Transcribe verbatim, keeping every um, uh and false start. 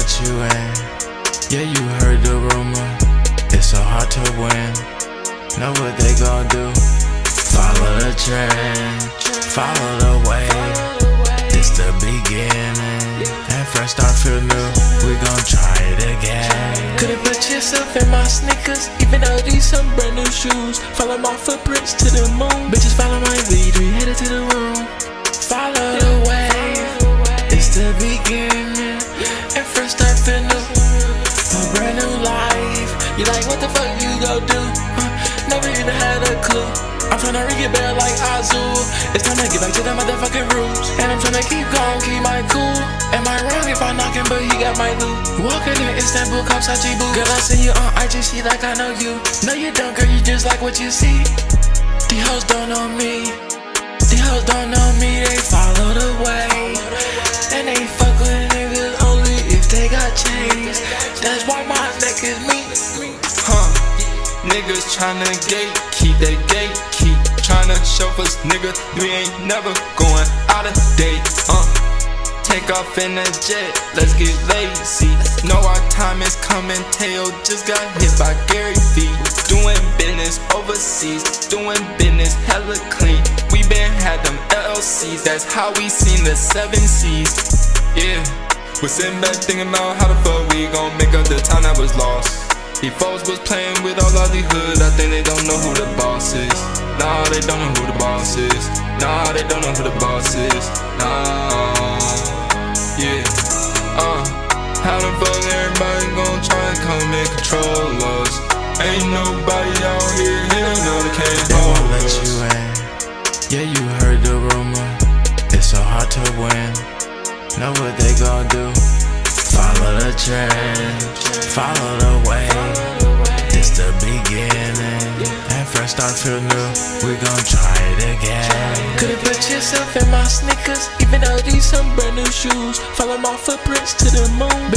let you in. Yeah, you heard the rumor. It's so hard to win. Know what they gon' do. Follow the trend, follow the wave. It's the beginning, and fresh start feel new. We gon' try it again. Couldn't put yourself in my sneakers, even though these some brand new shoes. Follow my footprints to the moon. Bitches follow my lead, we headed to the room. Follow the wave, it's the beginning, and fresh start feel new. A brand new life. You like, what the fuck you gon' do? Huh? Never even had a clue. I'm tryna ring it back like Azul. It's time to get back to the motherfucking roots. And I'm tryna keep calm, keep my cool. Am I wrong if I'm knocking, but he got my loot? Walking in Istanbul, cops at boo. Girl, I see you on I G C like I know you. No, you don't, girl, you just like what you see. These hoes don't know me. These hoes don't know me, they follow the way. And they fuck with niggas only if they got chains. That's why my neck is me. Huh. Niggas tryna gatekeep, they gatekeep. Tryna show us, nigga, we ain't never going out of date. Uh, take off in a jet, let's get lazy. Know our time is coming. Teo just got hit by Gary V. Doing business overseas, doing business hella clean. We been had them L L Cs, that's how we seen the seven C's. Yeah, we're sitting back thinking about how the fuck we gon' make up the time that was lost. These folks was playing with all of the hood, I think they don't know who the boss is. Nah, they don't know who the boss is. Nah, they don't know who the boss is. Nah, yeah. Uh, how the fuck everybody gon' try and come and control us? Ain't nobody out here, hell no, they can't They won't hold let us. you in. Yeah, you heard the rumor. It's so hard to win. Know what they gon' do. Follow the trend, follow the wave. It's the beginning, and fresh start feel new. We gon' try it again. Couldn't put yourself in my sneakers, even though these some brand new shoes. Follow my footprints to the moon.